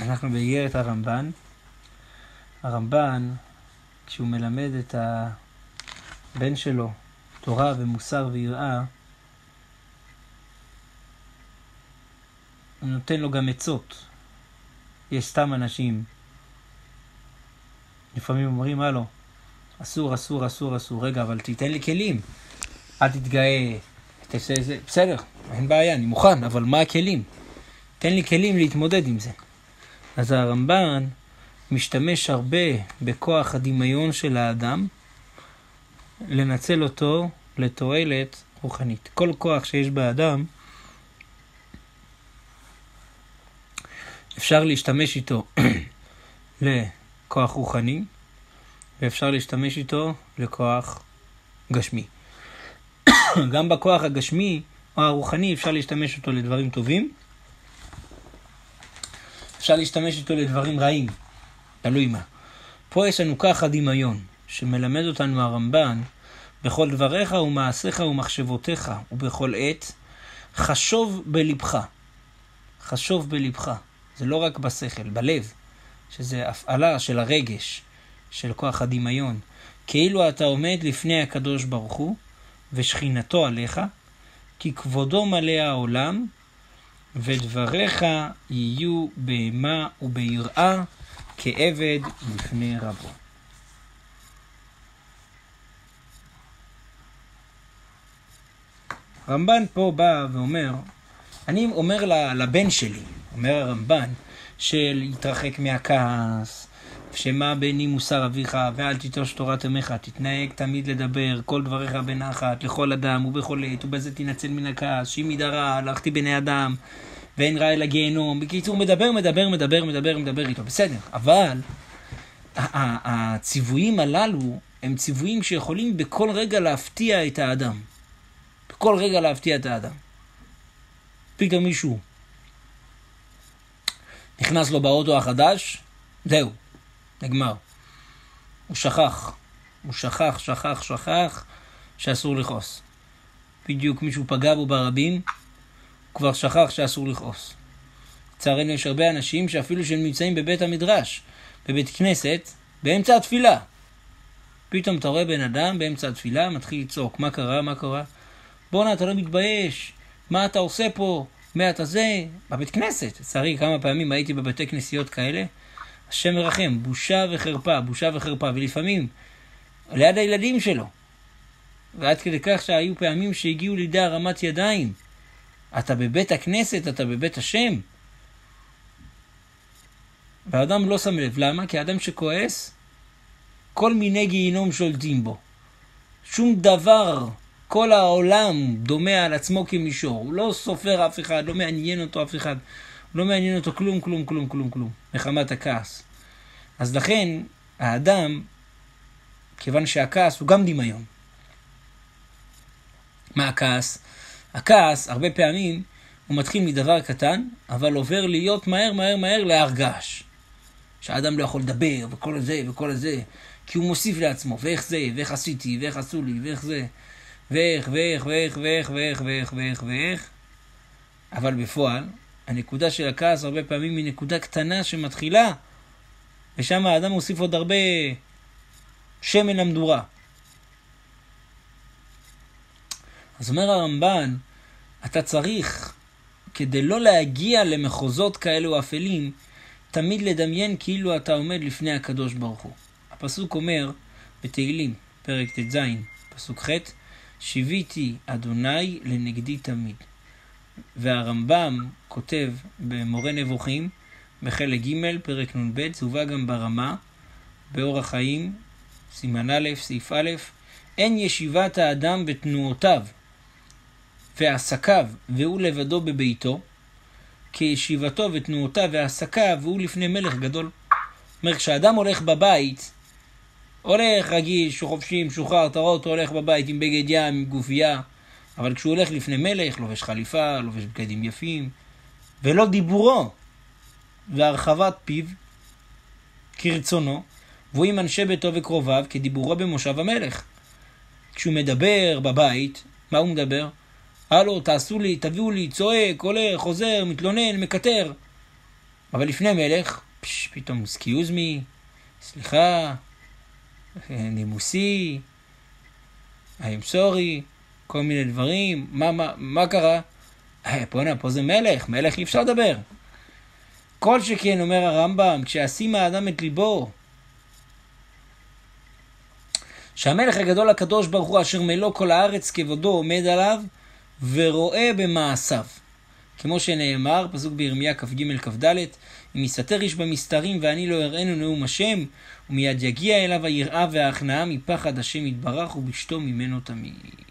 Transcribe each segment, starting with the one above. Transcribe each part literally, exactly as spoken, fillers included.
אנחנו באיגרת הרמב"ן. הרמב"ן, כשהוא מלמד את הבן שלו תורה ומוסר ויראה, הוא נותן לו גם עצות. יש סתם אנשים, לפעמים אומרים, הלו, אסור, אסור, אסור, אסור, רגע, אבל תיתן לי כלים. אל תתגאה, תעשה זה, בסדר, אין בעיה, אני מוכן, אבל מה הכלים? תן לי כלים להתמודד עם זה. אז הרמב"ן משתמש הרבה בכוח הדמיון של האדם, לנצל אותו לתועלת רוחנית. כל כוח שיש באדם, אפשר להשתמש איתו לכוח רוחני, ואפשר להשתמש איתו לכוח גשמי. גם בכוח הגשמי או הרוחני אפשר להשתמש אותו לדברים טובים, אפשר להשתמש איתו לדברים רעים, תלוי מה. פה יש לנו ככה דמיון, שמלמד אותנו הרמב"ן, בכל דבריך ומעשיך ומחשבותיך, ובכל עת, חשוב בלבך. חשוב בלבך. זה לא רק בשכל, בלב, שזה הפעלה של הרגש, של כוח הדמיון. כאילו אתה עומד לפני הקדוש ברוך הוא, ושכינתו עליך, כי כבודו מלא העולם, ודבריך יהיו בהמה וביראה, כעבד לפני רבו. הרמב"ן פה בא ואומר, אני אומר לבן שלי, אומר הרמב"ן, של להתרחק מהכעס, שמה ביני מוסר אביך, ואל תיטוש תורת אמך, תתנהג תמיד לדבר, כל דבריך בנחת, לכל אדם ובכל עת, ובזה תנצל מן הכעס, שאם ידרע, הלכתי בני אדם, ואין רע אלא גיהנום. בקיצור, מדבר, מדבר, מדבר, מדבר, מדבר איתו, בסדר. אבל הציוויים הללו הם ציוויים שיכולים בכל רגע להפתיע את האדם. בכל רגע להפתיע את האדם. פתאום מישהו נכנס לו באוטו החדש, זהו, נגמר. הוא שכח, הוא שכח, שכח, שכח, שאסור לכעוס. בדיוק מישהו פגע בו ברבים, הוא כבר שכח שאסור לכעוס. לצערנו יש הרבה אנשים שאפילו שהם נמצאים בבית המדרש, בבית כנסת, באמצע התפילה. פתאום אתה רואה בן אדם באמצע התפילה, מתחיל לצעוק, מה קרה, מה קרה? בונה, אתה לא מתבייש, מה אתה עושה פה? מה אתה זה? בבית כנסת. לצערי, כמה פעמים הייתי בבתי כנסיות כאלה, השם מרחם, בושה וחרפה, בושה וחרפה, ולפעמים ליד הילדים שלו. ועד כדי כך שהיו פעמים שהגיעו לידי הרמת ידיים. אתה בבית הכנסת, אתה בבית השם. והאדם לא שם לב. למה? כי האדם שכועס, כל מיני גיהינום שולטים בו. שום דבר, כל העולם דומה על עצמו כמישור. הוא לא סופר אף אחד, לא מעניין אותו אף אחד. לא מעניין אותו כלום, כלום, כלום, כלום, כלום. מחמת הכעס. אז לכן, האדם, כיוון שהכעס הוא גם דמיון. מה הכעס? הכעס, הרבה פעמים, הוא מתחיל מדבר קטן, אבל עובר להיות מהר, מהר, מהר להרגש. שהאדם לא יכול לדבר, וכל זה, וכל זה. כי הוא מוסיף לעצמו, ואיך זה, ואיך עשיתי, ואיך עשו לי, ואיך זה. ואיך, ואיך, ואיך, ואיך, ואיך, ואיך, ואיך, ואיך. אבל בפועל, הנקודה של הכעס הרבה פעמים היא נקודה קטנה שמתחילה, ושם האדם מוסיף עוד הרבה שמן למדורה. אז אומר הרמב"ן, אתה צריך, כדי לא להגיע למחוזות כאלו אפלים, תמיד לדמיין כאילו אתה עומד לפני הקדוש ברוך הוא. הפסוק אומר בתהילים, פרק ט"ז, פסוק ח', שיביתי אדוני לנגדי תמיד. והרמב"ם כותב במורה נבוכים, בחלק ג' פרק נ"ב, צובה גם ברמה, באורח חיים, סימן א', סעיף א', אין ישיבת האדם בתנועותיו ועסקיו והוא לבדו בביתו, כישיבתו ותנועותיו ועסקיו והוא לפני מלך גדול. אומר, כשאדם הולך בבית, הולך רגיל, חופשי, משוחרר, תראה אותו הולך בבית עם בגד ים, עם גופייה, אבל כשהוא הולך לפני מלך, לובש חליפה, לובש בגדים יפים, ולא דיבורו והרחבת פיו כרצונו, והוא עם אנשי ביתו וקרוביו כדיבורו במושב המלך. כשהוא מדבר בבית, מה הוא מדבר? הלו, תעשו לי, תביאו לי, צועק, הולך, חוזר, מתלונן, מקטר. אבל לפני מלך, פש, פתאום excuse me, סליחה, נימוסי, I'm sorry, כל מיני דברים, מה, מה, מה קרה? פה, פה זה מלך, מלך אי אפשר לדבר. כל שכן, אומר הרמב"ם, כשישים האדם את ליבו, שהמלך הגדול הקדוש ברוך הוא אשר מלוא כל הארץ כבודו עומד עליו ורואה במעשיו. כמו שנאמר, פסוק בירמיה כ"ג כ"ד, אם יסתר איש במסתרים ואני לא אראנו נאום השם, ומיד יגיע אליו היראה וההכנעה מפחד השם יתברך ובשתו ממנו תמיד.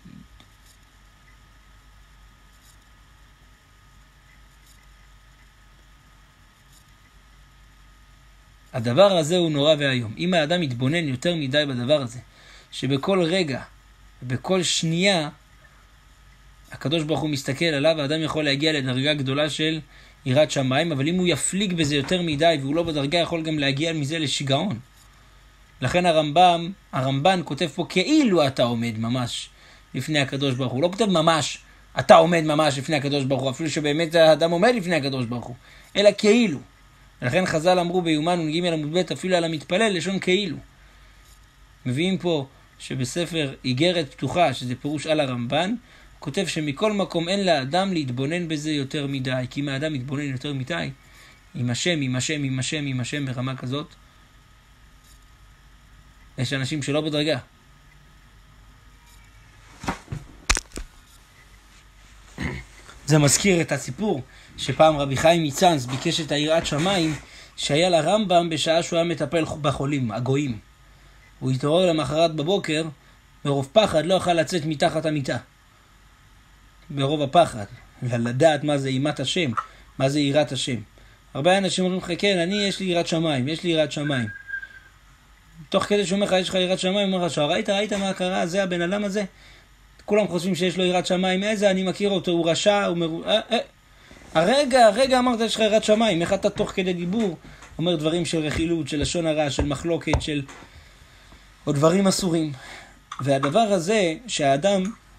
הדבר הזה הוא נורא והיום. אם האדם יתבונן יותר מדי בדבר הזה, שבכל רגע, בכל שנייה, הקדוש ברוך הוא מסתכל עליו, האדם יכול להגיע לדרגה גדולה של יראת שמיים, אבל אם הוא יפליג בזה יותר מדי, והוא לא בדרגה, יכול גם להגיע מזה לשיגעון. לכן הרמב"ם, הרמב"ן כותב פה כאילו אתה עומד ממש לפני הקדוש ברוך הוא. לא כותב ממש, אתה עומד ממש לפני הקדוש ברוך הוא, אפילו שבאמת האדם עומד לפני הקדוש ברוך הוא, אלא כאילו. לכן חז"ל אמרו ביומן ונ"ג עמוד ב' אפילו על המתפלל לשון כאילו. מביאים פה שבספר איגרת פתוחה, שזה פירוש על הרמב"ן, כותב שמכל מקום אין לאדם להתבונן בזה יותר מדי, כי אם האדם מתבונן יותר מדי, עם השם, עם השם, עם השם, עם השם ברמה כזאת, יש אנשים שלא בדרגה. זה מזכיר את הסיפור שפעם רבי חיים מצאנז ביקש את היראת שמיים שהיה לרמב"ם בשעה שהוא היה מטפל בחולים, הגויים. הוא התעורר למחרת בבוקר, ברוב פחד לא יכל לצאת מתחת המיטה. ברוב הפחד, לדעת מה זה אימת השם, מה זה יראת השם. הרבה אנשים אומרים לך, כן, אני יש לי יראת שמיים, יש לי יראת שמיים. תוך כדי שאומר לך, יש לך יראת שמיים, אומר לך, ראית, ראית מה קרה, זה הבן אדם הזה? כולם חושבים שיש לו יראת שמיים, איזה, אני מכיר אותו, הוא רשע, הוא מרו... אה, אה. הרגע, הרגע אמרת, יש לך יראת שמיים, איך אתה תוך כדי דיבור, אומר דברים של רכילות, של לשון הרע, של מחלוקת, של... או דברים אסורים. והדבר הזה, שהאדם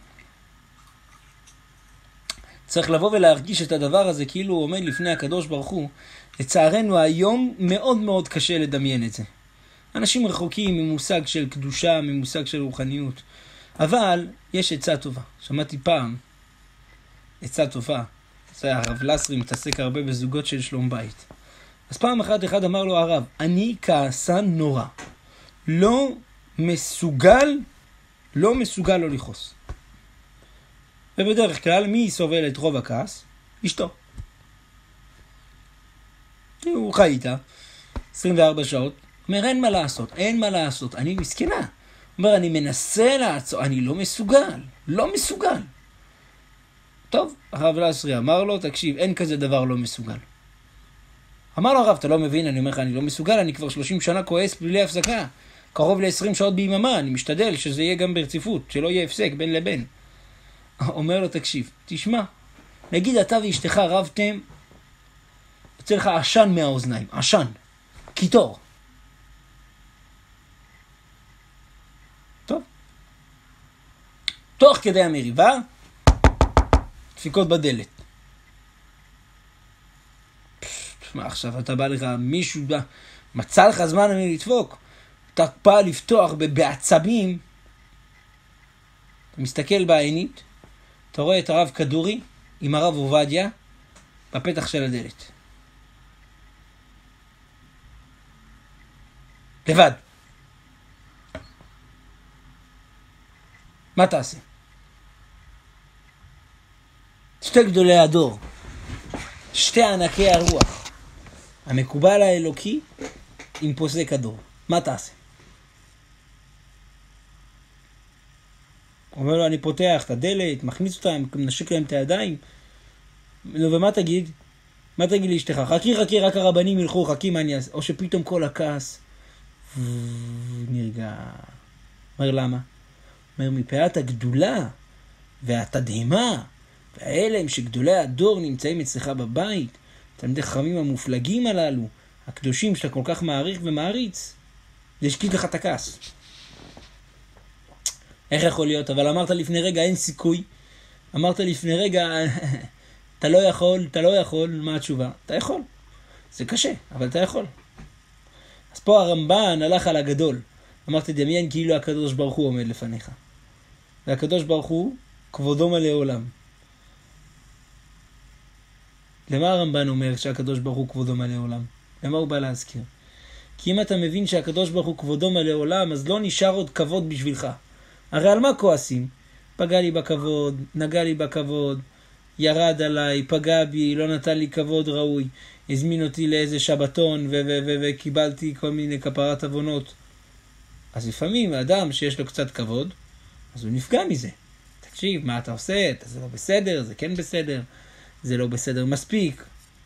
צריך לבוא ולהרגיש את הדבר הזה, כאילו הוא עומד לפני הקדוש ברוך הוא, לצערנו היום מאוד מאוד קשה לדמיין את זה. אנשים רחוקים ממושג של קדושה, ממושג של רוחניות. אבל יש עצה טובה. שמעתי פעם, עצה טובה. זה הרב לסרי מתעסק הרבה בזוגות של שלום בית. אז פעם אחת אחד אמר לו הרב, אני כעסן נורא. לא מסוגל, לא מסוגל לא לכעוס. ובדרך כלל מי סובל את רוב הכעס? אשתו. הוא חי איתה עשרים וארבע שעות. אומר, אין מה לעשות, אין מה לעשות, אני מסכנה. אומר, אני מנסה לעצור, אני לא מסוגל, לא מסוגל. טוב, הרב לסרי אמר לו, תקשיב, אין כזה דבר לא מסוגל. אמר לו הרב, אתה לא מבין, אני אומר לך, אני לא מסוגל, אני כבר שלושים שנה כועס בלי הפסקה. קרוב ל-עשרים שעות ביממה, אני משתדל שזה יהיה גם ברציפות, שלא יהיה הפסק בין לבין. אומר לו, תקשיב, תשמע, נגיד אתה ואשתך רבתם, יוצא לך עשן מהאוזניים, עשן, קיטור. טוב. תוך כדי המריבה, דפיקות בדלת. תשמע, עכשיו אתה בא לך, מישהו מצא לך זמן אני לדפוק. אתה בא לפתוח בעצבים, אתה מסתכל בעינית, אתה רואה את הרב כדורי עם הרב עובדיה בפתח של הדלת. לבד. מה תעשה? שתי גדולי הדור, שתי ענקי הרוח, המקובל האלוקי עם פוסק הדור. מה תעשה? הוא אומר לו, אני פותח את הדלת, מכניס אותם, מנשק להם את הידיים. ומה תגיד? מה תגיד לאשתך? חכי, חכי, רק הרבנים ילכו, חכי, מה אני אעשה? או שפתאום כל הכעס נרגע. אומר, למה? אומר, מפאת הגדולה והתדהמה והאלם שגדולי הדור נמצאים אצלך בבית, תלמידי חכמים המופלגים הללו, הקדושים שאתה כל כך מעריך ומעריץ, זה השקיט לך את הכעס. איך יכול להיות? אבל אמרת לפני רגע, אין סיכוי. אמרת לפני רגע, אתה לא יכול, אתה לא יכול. מה התשובה? אתה יכול. זה קשה, אבל אתה יכול. אז פה הרמב"ן הלך על הגדול. אמרתי, דמיין כאילו הקדוש ברוך הוא עומד לפניך. והקדוש ברוך הוא כבודו מלא עולם. למה הרמב"ן אומר שהקדוש ברוך הוא כבודו מלא עולם? למה הוא בא להזכיר? כי אם אתה מבין שהקדוש ברוך הוא כבודו מלא עולם, אז לא נשאר עוד כבוד בשבילך. הרי על מה כועסים? פגע לי בכבוד, נגע לי בכבוד, ירד עליי, פגע בי, לא נתן לי כבוד ראוי, הזמין אותי לאיזה שבתון וקיבלתי כל מיני כפרת עוונות. אז לפעמים האדם שיש לו קצת כבוד, אז הוא נפגע מזה. תקשיב, מה אתה עושה? זה לא בסדר, זה כן בסדר, זה לא בסדר מספיק.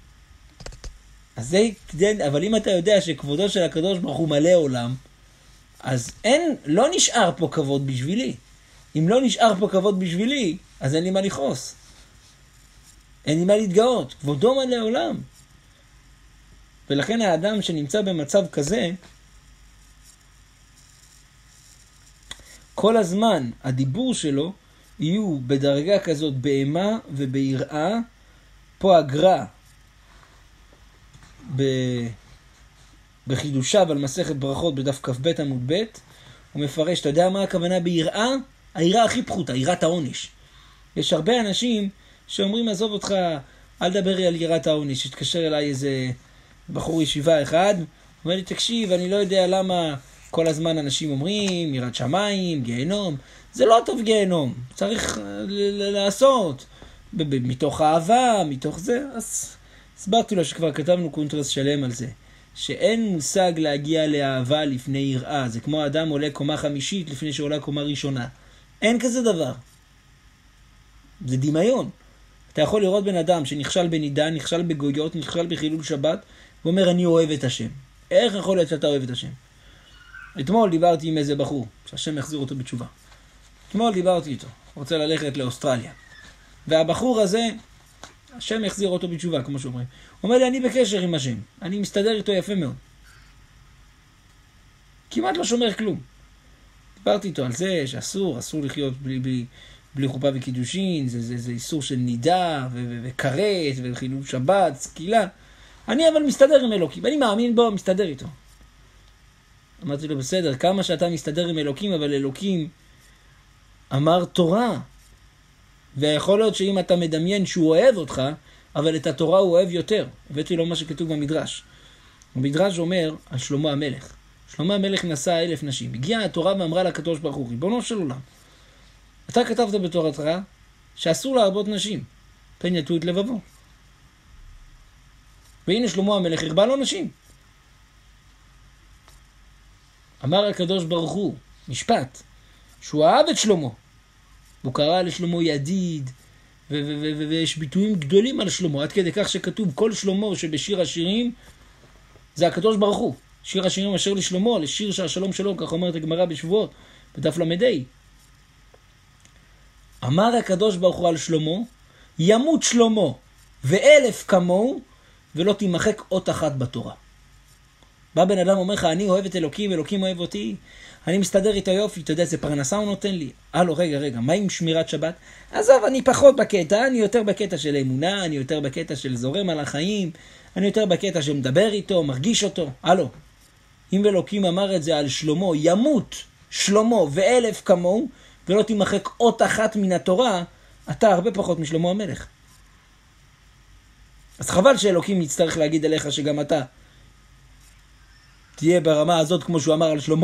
אז זה, אבל אם אתה יודע שכבודו של הקדוש ברוך הוא מלא עולם, אז אין, לא נשאר פה כבוד בשבילי. אם לא נשאר פה כבוד בשבילי, אז אין לי מה לכעוס. אין לי מה להתגאות. כבודו מלא עולם. ולכן האדם שנמצא במצב כזה, כל הזמן הדיבור שלו יהיו בדרגה כזאת באימה וביראה. פה הגר"א בחידושיו על מסכת ברכות בדף כ"ב עמוד ב', הוא מפרש, אתה יודע מה הכוונה ביראה? היראה הכי פחותה, יראת העונש. יש הרבה אנשים שאומרים, עזוב אותך, אל דבר על יראת העונש. התקשר אליי איזה בחור ישיבה אחד, אומר לי, תקשיב, אני לא יודע למה כל הזמן אנשים אומרים, יראת שמיים, גיהנום. זה לא טוב גיהנום, צריך לעשות. מתוך אהבה, מתוך זה. אז הסברתי לו שכבר כתבנו קונטרס שלם על זה. שאין מושג להגיע לאהבה לפני יראה. זה כמו האדם עולה קומה חמישית לפני שעולה קומה ראשונה. אין כזה דבר. זה דמיון. אתה יכול לראות בן אדם שנכשל בנידה, נכשל בגויות, נכשל בחילול שבת, ואומר אני אוהב את השם. איך יכול להיות שאתה אוהב את השם? אתמול דיברתי עם איזה בחור, שהשם יחזיר אותו בתשובה. אתמול דיברתי איתו, רוצה ללכת לאוסטרליה. והבחור הזה, השם יחזיר אותו בתשובה, כמו שאומרים. הוא אומר לי, אני בקשר עם השם. אני מסתדר איתו יפה מאוד. כמעט לא שומר כלום. דיברתי איתו על זה שאסור, אסור לחיות בלי, בלי, בלי חופה וקידושין, זה, זה, זה איסור של נידה וקראת וחילול שבת, סקילה. אני אבל מסתדר עם אלוקים, אני מאמין בו, מסתדר איתו. אמרתי לו, בסדר, כמה שאתה מסתדר עם אלוקים, אבל אלוקים אמר תורה. ויכול להיות שאם אתה מדמיין שהוא אוהב אותך, אבל את התורה הוא אוהב יותר. הבאתי לו מה שכתוב במדרש. המדרש אומר על שלמה המלך. שלמה המלך נשא אלף נשים. הגיעה התורה ואמרה לקדוש ברוך הוא, ריבונו של עולם, אתה כתבת בתורתך שאסור להרבות נשים, פן יטו את לבבו. והנה שלמה המלך הרבה לו נשים. אמר הקדוש ברוך הוא, משפט, שהוא אהב את שלמה. הוא קרא לשלמה ידיד, ויש ביטויים גדולים על שלמה, עד כדי כך שכתוב כל שלמה שבשיר השירים, זה הקדוש ברוך הוא. שיר השירים אשר לשלמה, לשיר שהשלום שלו, כך אומרת הגמרא בשבועות, בדף למדי. אמר הקדוש ברוך הוא על שלמה, ימות שלמה ואלף כמוהו, ולא תימחק אות אחת בתורה. בא בן אדם אומר לך, אני אוהב את אלוקים, אלוקים אוהב אותי, אני מסתדר איתו יופי, אתה יודע, זה פרנסה הוא נותן לי. הלו, רגע, רגע, מה עם שמירת שבת? עזוב, אני פחות בקטע, אני יותר בקטע של אמונה, אני יותר בקטע של זורם על החיים, אני יותר בקטע של מדבר איתו, מרגיש אותו. הלו, אם אלוקים אמר את זה על שלמה, ימות שלמה ואלף כמוהו, ולא תימחק אות אחת מן התורה, אתה הרבה פחות משלמה המלך. אז חבל שאלוקים יצטרך להגיד אליך שגם אתה תהיה ברמה הזאת כמו שהוא אמר על שלמה.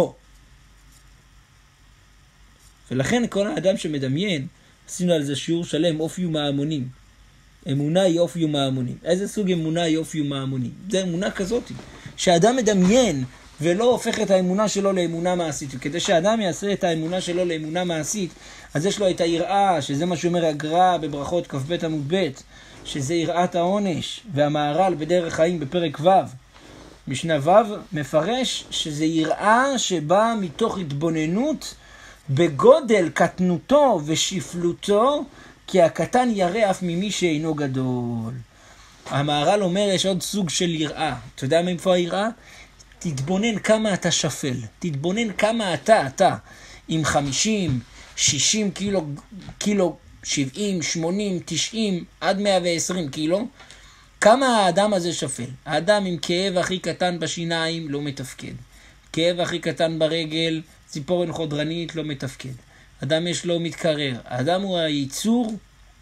ולכן כל האדם שמדמיין, עשינו על זה שיעור שלם, אופי ומהמונים. אמונה היא אופי ומהמונים. איזה סוג אמונה היא אופי ומהמונים? זה אמונה כזאת, שהאדם מדמיין ולא הופך את האמונה שלו לאמונה מעשית. וכדי שהאדם יעשה את האמונה שלו לאמונה מעשית, אז יש לו את היראה, שזה מה שאומר הגר"א בברכות כ"ב עמוד ב', שזה יראת העונש, והמהר"ל בדרך חיים בפרק ו', משנה ו', מפרש שזה יראה שבאה מתוך התבוננות בגודל קטנותו ושפלותו, כי הקטן ירא אף ממי שאינו גדול. המהר"ל אומר, יש עוד סוג של יראה. אתה יודע מאיפה היראה? תתבונן כמה אתה שפל. תתבונן כמה אתה, אתה, עם חמישים, שישים קילו, קילו, שבעים, שמונים, תשעים, עד מאה ועשרים קילו, כמה האדם הזה שפל? האדם עם כאב הכי קטן בשיניים לא מתפקד. כאב הכי קטן ברגל, ציפורן חודרנית לא מתפקד. אדם יש לו מתקרר. האדם הוא היצור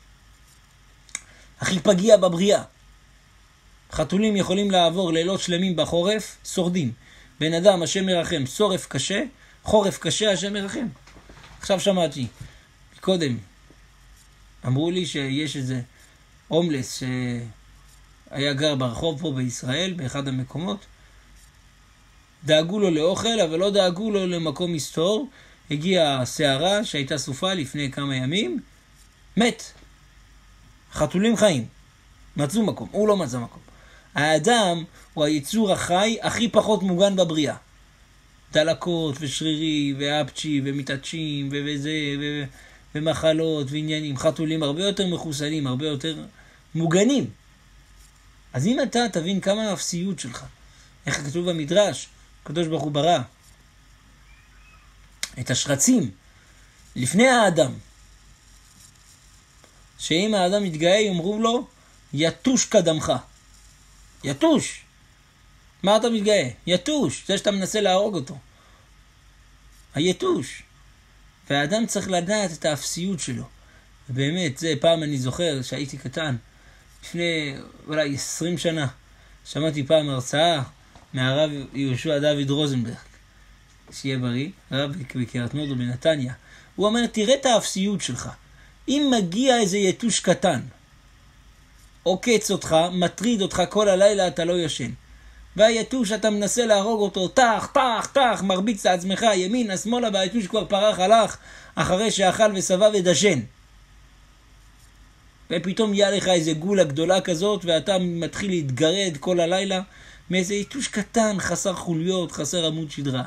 הכי פגיע בבריאה. חתולים יכולים לעבור לילות שלמים בחורף, שורדים. בן אדם, השם ירחם, שורף קשה, חורף קשה, השם ירחם. עכשיו שמעתי, קודם, אמרו לי שיש איזה הומלס שהיה גר ברחוב פה בישראל, באחד המקומות. דאגו לו לאוכל, אבל לא דאגו לו למקום מסתור. הגיעה סערה שהייתה סופה לפני כמה ימים, מת. חתולים חיים. מצאו מקום, הוא לא מצא מקום. האדם הוא היצור החי הכי פחות מוגן בבריאה. דלקות ושרירי ואפצ'י ומתעדשים וזה ו... ומחלות ועניינים. חתולים הרבה יותר מחוסנים, הרבה יותר מוגנים. אז אם אתה תבין כמה האפסיות שלך, איך כתוב במדרש, הקדוש ברוך הוא ברא את השרצים לפני האדם, שאם האדם יתגאה יאמרו לו יתוש קדמך. יתוש. מה אתה מתגאה? יתוש. זה שאתה מנסה להרוג אותו. היתוש. והאדם צריך לדעת את האפסיות שלו. ובאמת, זה פעם אני זוכר שהייתי קטן, לפני אולי עשרים שנה, שמעתי פעם הרצאה מהרב יהושע דוד רוזנברג, שיהיה בריא, רב בקריית מודו בנתניה. הוא אומר, תראה את האפסיות שלך. אם מגיע איזה יתוש קטן, עוקץ אותך, מטריד אותך כל הלילה, אתה לא ישן. והיתוש אתה מנסה להרוג אותו, תח, תח, תח, מרביץ לעצמך, ימין, שמאלה, והיתוש כבר פרח הלך, אחרי שאכל וסבא ודשן. ופתאום יהיה לך איזה גולה גדולה כזאת, ואתה מתחיל להתגרד כל הלילה, מאיזה יתוש קטן, חסר חוליות, חסר עמוד שדרה.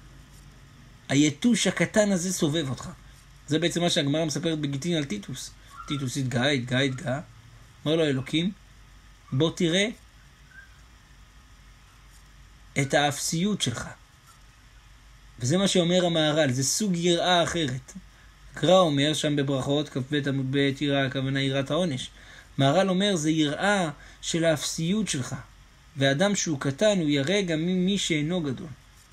היתוש הקטן הזה סובב אותך. זה בעצם מה שהגמרא מספרת בגיטין על טיטוס. טיטוס התגאה, התגאה, התגאה. אומר לו אלוקים, בוא תראה את האפסיות שלך. וזה מה שאומר המהר"ל, זה סוג יראה אחרת. הקרא אומר שם בברכות, כ"ב עמוד ב' יראה, הכוונה יראת העונש. מהר"ל אומר, זה יראה של האפסיות שלך. ואדם שהוא קטן, הוא ירא גם ממי שאינו גדול.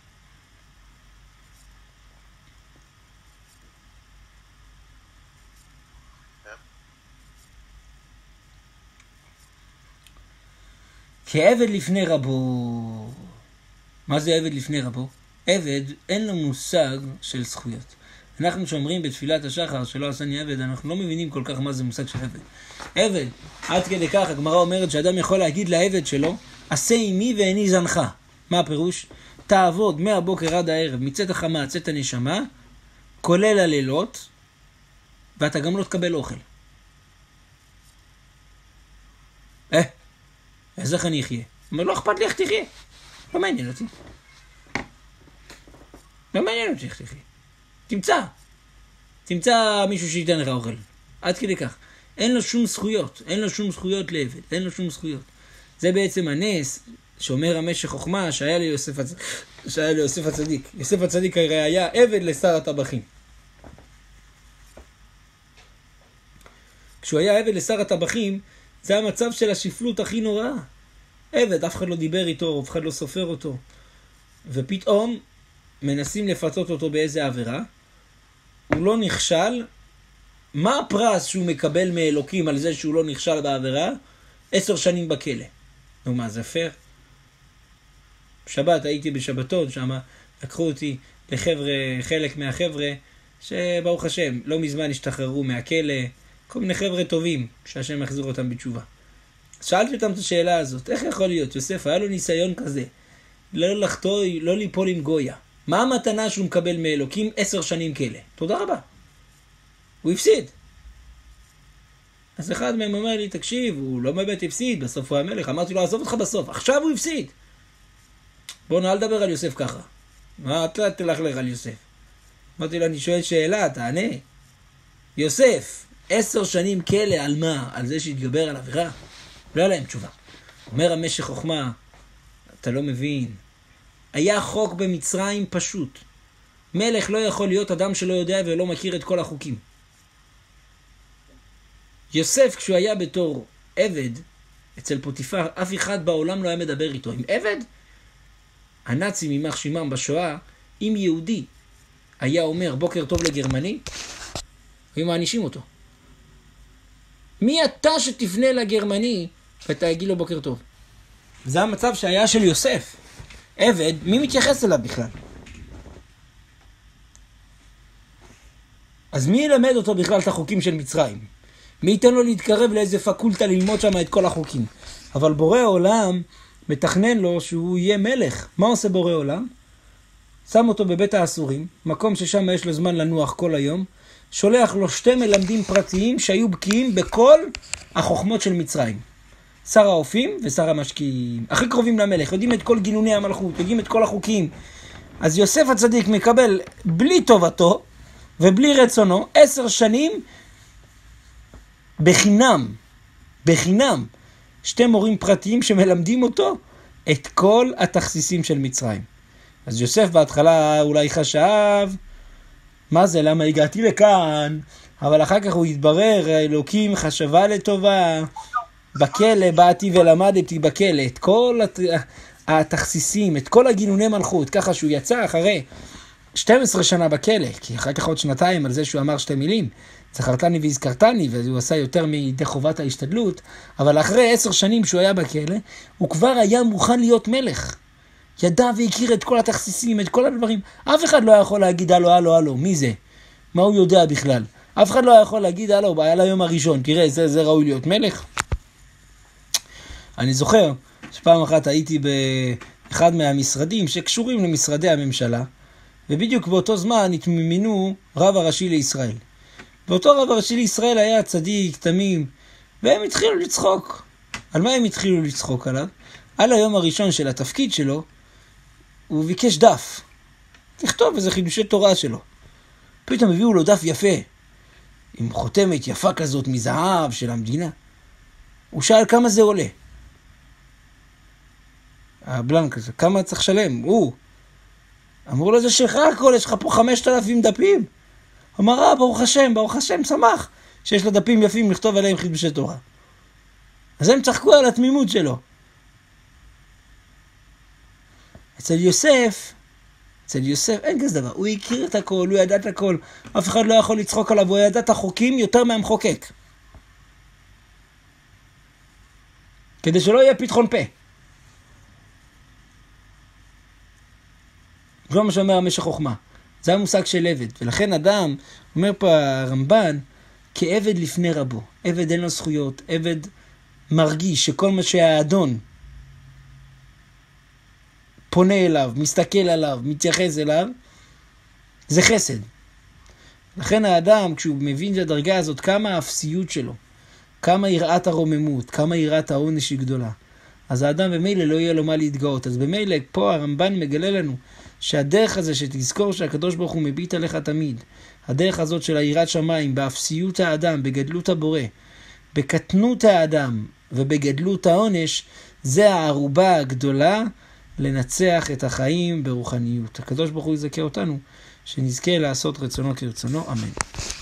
כעבד לפני רבו. מה זה עבד לפני רבו? עבד אין לו מושג של זכויות. אנחנו שאומרים בתפילת השחר שלא עשני עבד, אנחנו לא מבינים כל כך מה זה מושג של עבד. עבד, עד כדי כך הגמרא אומרת שאדם יכול להגיד לעבד שלו, עשה עמי ואיני זנך. מה הפירוש? תעבוד מהבוקר עד הערב, מצאת החמה, צאת הנשמה, כולל הלילות, ואתה גם לא תקבל אוכל. אה, אז איך אני אחיה? אבל לא אכפת לי איך תחיה. לא מעניין אותי. לא מעניין אותי איך תחיה. תמצא. תמצא מישהו שייתן לך אוכל. עד כדי כך. אין לו שום זכויות. אין לו שום זכויות לעבד. אין לו שום זכויות. זה בעצם הנס שאומר המשך חוכמה שהיה ליוסף הצדיק. שהיה ליוסף הצדיק. יוסף הצדיק הרי היה עבד לשר הטבחים. כשהוא היה עבד לשר הטבחים, זה המצב של השפלות הכי נוראה. עבד, אף אחד לא דיבר איתו, אף אחד לא סופר אותו. ופתאום מנסים לפצות אותו באיזה עבירה. הוא לא נכשל. מה הפרס שהוא מקבל מאלוקים על זה שהוא לא נכשל בעבירה? עשר שנים בכלא. נו מה, זה פייר? בשבת הייתי בשבתון, שם לקחו אותי לחבר'ה, חלק מהחבר'ה, שברוך השם, לא מזמן השתחררו מהכלא, כל מיני חבר'ה טובים, שהשם יחזיר אותם בתשובה. שאלתי אותם את השאלה הזאת, איך יכול להיות? יוסף, היה לו ניסיון כזה, לא לחטוא, לא ליפול עם גויה. מה המתנה שהוא מקבל מאלוקים? עשר שנים כלא. תודה רבה. הוא הפסיד. אז אחד מהם אומר לי, תקשיב, הוא לא באמת הפסיד, בסוף הוא המלך. אמרתי לו, עזוב אותך בסוף, עכשיו הוא הפסיד. בוא נע לדבר על יוסף ככה. מה אתה תלכלך על יוסף? אמרתי לו, אני שואל שאלה, תענה. יוסף, עשר שנים כלא על מה? על זה שהתגבר על עבירה? לא היה להם תשובה. אומר המשך חוכמה, אתה לא מבין. היה חוק במצרים פשוט. מלך לא יכול להיות אדם שלא יודע ולא מכיר את כל החוקים. יוסף כשהוא היה בתור עבד אצל פוטיפר, אף אחד בעולם לא היה מדבר איתו. עם עבד, הנאצים יימח שמם בשואה, אם יהודי היה אומר בוקר טוב לגרמני, היו מענישים אותו. מי אתה שתפנה לגרמני ותגיד לו בוקר טוב? זה המצב שהיה של יוסף. עבד, מי מתייחס אליו בכלל? אז מי ילמד אותו בכלל את החוקים של מצרים? מי ייתן לו להתקרב לאיזה פקולטה ללמוד שם את כל החוקים? אבל בורא עולם מתכנן לו שהוא יהיה מלך. מה עושה בורא עולם? שם אותו בבית האסורים, מקום ששם יש לו זמן לנוח כל היום, שולח לו שתי מלמדים פרטיים שהיו בקיאים בכל החוכמות של מצרים. שר האופים ושר המשקיעים. הכי קרובים למלך, יודעים את כל גינוני המלכות, יודעים את כל החוקים. אז יוסף הצדיק מקבל בלי טובתו ובלי רצונו עשר שנים בחינם, בחינם, שתי מורים פרטיים שמלמדים אותו את כל התכסיסים של מצרים. אז יוסף בהתחלה אולי חשב, מה זה, למה הגעתי לכאן? אבל אחר כך הוא התברר, אלוקים חשבה לטובה, בכלא באתי ולמדתי בכלא, את כל התכסיסים, את כל הגינוני מלכות, ככה שהוא יצא אחרי שתים עשרה שנה בכלא, כי אחר כך עוד שנתיים על זה שהוא אמר שתי מילים, זכרתני והזכרתני, והוא עשה יותר מידי חובת ההשתדלות, אבל אחרי עשר שנים שהוא היה בכלא, הוא כבר היה מוכן להיות מלך. ידע והכיר את כל התכסיסים, את כל הדברים. אף אחד לא יכול להגיד, הלו, הלו, הלו, מי זה? מה הוא יודע בכלל? אף אחד לא יכול להגיד, הלו, היה ליום הראשון, תראה, זה, זה ראוי להיות מלך. אני זוכר שפעם אחת הייתי באחד מהמשרדים שקשורים למשרדי הממשלה, ובדיוק באותו זמן התמינו רב הראשי לישראל. ואותו רב הראשי לישראל היה צדיק, תמים, והם התחילו לצחוק. על מה הם התחילו לצחוק עליו? על היום הראשון של התפקיד שלו, הוא ביקש דף. תכתוב איזה חידושי תורה שלו. פתאום הביאו לו דף יפה, עם חותמת יפה כזאת מזהב של המדינה. הוא שאל כמה זה עולה. הבלנק הזה, כמה צריך לשלם? הוא. אמרו לו, זה שלך הכל, יש לך פה חמשת אלפים דפים. אמר, אה, ברוך השם, ברוך השם, שמח, שיש לו דפים יפים לכתוב עליהם חידושי תורה. אז הם צחקו על התמימות שלו. אצל יוסף, אצל יוסף אין כזה דבר, הוא הכיר את הכל, הוא ידע את הכל, אף אחד לא יכול לצחוק עליו, הוא ידע את החוקים יותר מהמחוקק. כדי שלא יהיה פתחון פה. זה מה שאומר המשך חוכמה. זה המושג של עבד. ולכן אדם, אומר פה הרמב"ן, כעבד לפני רבו. עבד אין לו זכויות, עבד מרגיש שכל מה שהאדון פונה אליו, מסתכל עליו, מתייחס אליו, זה חסד. לכן האדם, כשהוא מבין את הדרגה הזאת, כמה האפסיות שלו, כמה יראת הרוממות, כמה יראת העונש היא גדולה. אז האדם במילא לא יהיה לו מה להתגאות. אז במילא פה הרמב"ן מגלה לנו שהדרך הזה שתזכור שהקדוש ברוך הוא מביט עליך תמיד, הדרך הזאת של היראת שמיים, באפסיות האדם, בגדלות הבורא, בקטנות האדם ובגדלות העונש, זה הערובה הגדולה לנצח את החיים ברוחניות. הקדוש ברוך הוא יזכה אותנו שנזכה לעשות רצונו כרצונו, אמן.